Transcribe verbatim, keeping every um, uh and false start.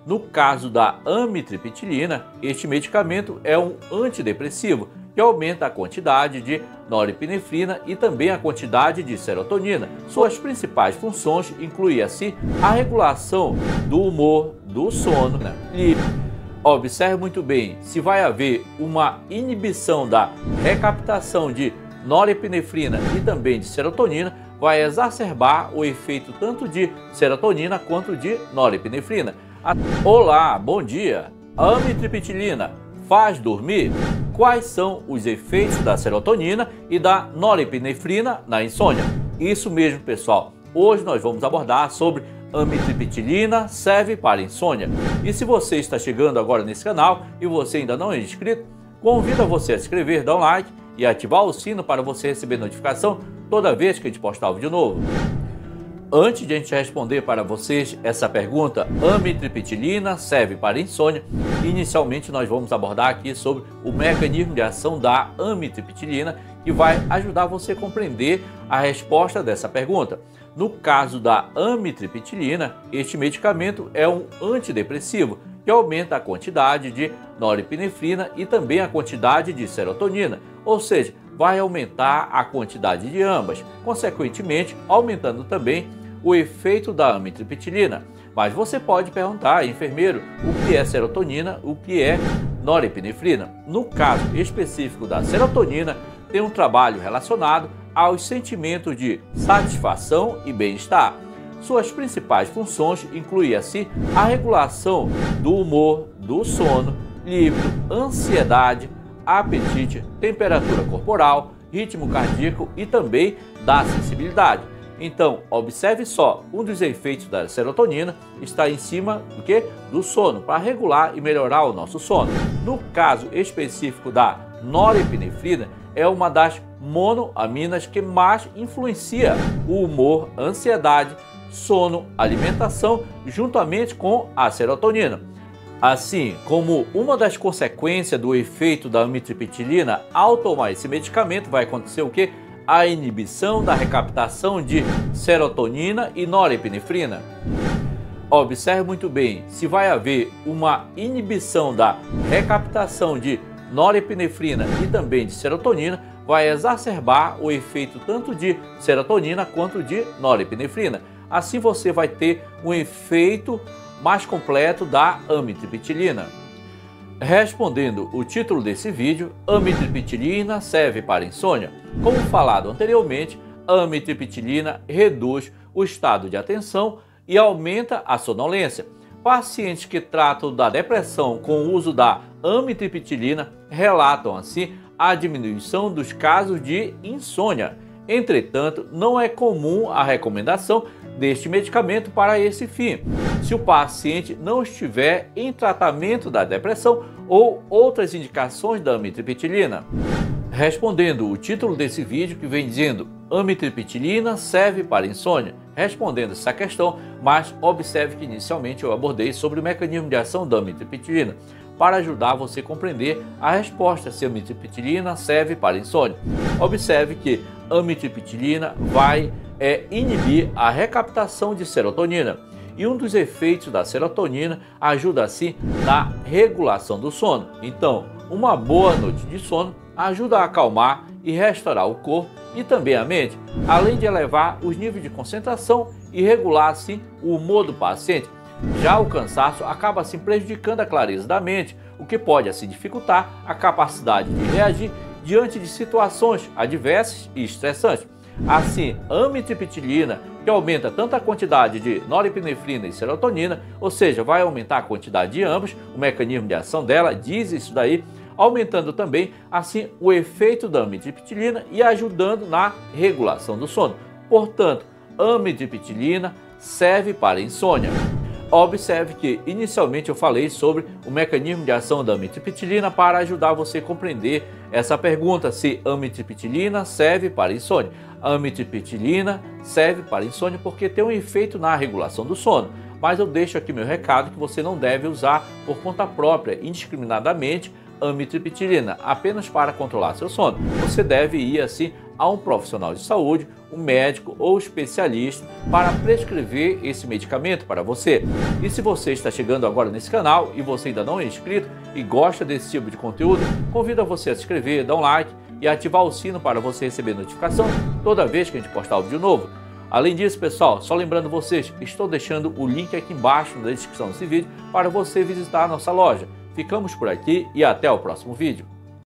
No caso da amitriptilina, este medicamento é um antidepressivo que aumenta a quantidade de norepinefrina e também a quantidade de serotonina. Suas principais funções incluem assim a regulação do humor, do sono e observe muito bem, se vai haver uma inibição da recaptação de norepinefrina e também de serotonina, vai exacerbar o efeito tanto de serotonina quanto de norepinefrina. Olá, bom dia! A amitriptilina faz dormir? Quais são os efeitos da serotonina e da norepinefrina na insônia? Isso mesmo, pessoal. Hoje nós vamos abordar sobre amitriptilina serve para insônia. E se você está chegando agora nesse canal e você ainda não é inscrito, convido você a se inscrever, dar um like e ativar o sino para você receber notificação toda vez que a gente postar um vídeo novo. Antes de a gente responder para vocês essa pergunta, amitriptilina serve para insônia? Inicialmente nós vamos abordar aqui sobre o mecanismo de ação da amitriptilina, que vai ajudar você a compreender a resposta dessa pergunta. No caso da amitriptilina, este medicamento é um antidepressivo que aumenta a quantidade de norepinefrina e também a quantidade de serotonina, ou seja, vai aumentar a quantidade de ambas, consequentemente aumentando também o efeito da amitriptilina. Mas você pode perguntar, enfermeiro, o que é serotonina, o que é norepinefrina? No caso específico da serotonina, tem um trabalho relacionado aos sentimentos de satisfação e bem-estar. Suas principais funções incluem assim a regulação do humor, do sono, líbido, ansiedade, apetite, temperatura corporal, ritmo cardíaco e também da sensibilidade. Então, observe só, um dos efeitos da serotonina está em cima do que? Do sono, para regular e melhorar o nosso sono. No caso específico da norepinefrina, é uma das monoaminas que mais influencia o humor, ansiedade, sono, alimentação, juntamente com a serotonina. Assim, como uma das consequências do efeito da amitriptilina, ao tomar esse medicamento vai acontecer o quê? A inibição da recaptação de serotonina e norepinefrina. Observe muito bem, se vai haver uma inibição da recaptação de norepinefrina e também de serotonina, vai exacerbar o efeito tanto de serotonina quanto de norepinefrina. Assim você vai ter um efeito mais completo da amitriptilina. Respondendo o título desse vídeo, amitriptilina serve para insônia? Como falado anteriormente, a amitriptilina reduz o estado de atenção e aumenta a sonolência. Pacientes que tratam da depressão com o uso da amitriptilina relatam assim a diminuição dos casos de insônia. Entretanto, não é comum a recomendação deste medicamento para esse fim, se o paciente não estiver em tratamento da depressão ou outras indicações da amitriptilina. Respondendo o título desse vídeo, que vem dizendo amitriptilina serve para insônia, respondendo essa questão, mas observe que inicialmente eu abordei sobre o mecanismo de ação da amitriptilina, para ajudar você a compreender a resposta se a amitriptilina serve para insônia. Observe que a amitriptilina vai é, inibir a recaptação de serotonina, e um dos efeitos da serotonina ajuda assim na regulação do sono. Então, uma boa noite de sono ajuda a acalmar e restaurar o corpo e também a mente, além de elevar os níveis de concentração e regular assim o humor do paciente. Já o cansaço acaba assim prejudicando a clareza da mente, o que pode assim dificultar a capacidade de reagir diante de situações adversas e estressantes. Assim, a amitriptilina, que aumenta tanto a quantidade de norepinefrina e serotonina, ou seja, vai aumentar a quantidade de ambos, o mecanismo de ação dela diz isso daí, aumentando também assim o efeito da amitriptilina e ajudando na regulação do sono. Portanto, a amitriptilina serve para insônia. Observe que inicialmente eu falei sobre o mecanismo de ação da amitriptilina para ajudar você a compreender essa pergunta, se a amitriptilina serve para insônia. A amitriptilina serve para insônia porque tem um efeito na regulação do sono, mas eu deixo aqui meu recado que você não deve usar por conta própria, indiscriminadamente, amitriptilina, apenas para controlar seu sono. Você deve ir assim a um profissional de saúde, um médico ou especialista, para prescrever esse medicamento para você. E se você está chegando agora nesse canal e você ainda não é inscrito e gosta desse tipo de conteúdo, convido você a se inscrever, dar um like e ativar o sino para você receber notificação toda vez que a gente postar um vídeo novo. Além disso, pessoal, só lembrando vocês, estou deixando o link aqui embaixo na descrição desse vídeo para você visitar a nossa loja. Ficamos por aqui e até o próximo vídeo.